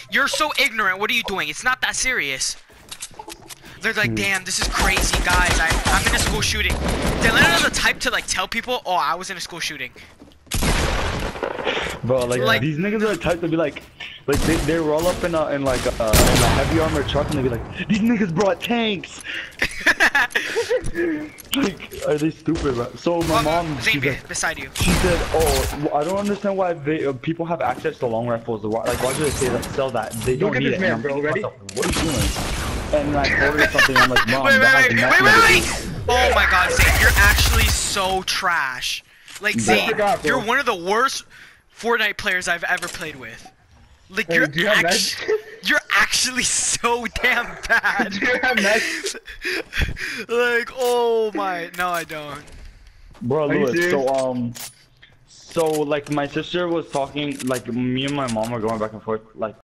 You're so ignorant. What are you doing? It's not that serious. They're like, damn, this is crazy, guys. I'm in a school shooting. They let out the type to like tell people, oh, I was in a school shooting. Bro, like these niggas are the type to be like they roll up in a heavy armored truck and they be like, these niggas brought tanks. Like, are they stupid, bro? So my mom, Zane, she's like, beside you. she said, oh, I don't understand why people have access to long rifles. Why do they say that sell that? They don't need it. Man, bro, ready? What are you doing? And I told her something. I'm like, mom, Wait. wait. Oh my God, Zane, you're actually so trash. Like Zane, forgot, bro. you're one of the worst Fortnite players I've ever played with. Like Hey, do you have meds? you're actually so damn bad. Do you have meds? Like, oh my, no I don't. Bro, Are you Lewis, serious? so like my sister was talking, like me and my mom were going back and forth, like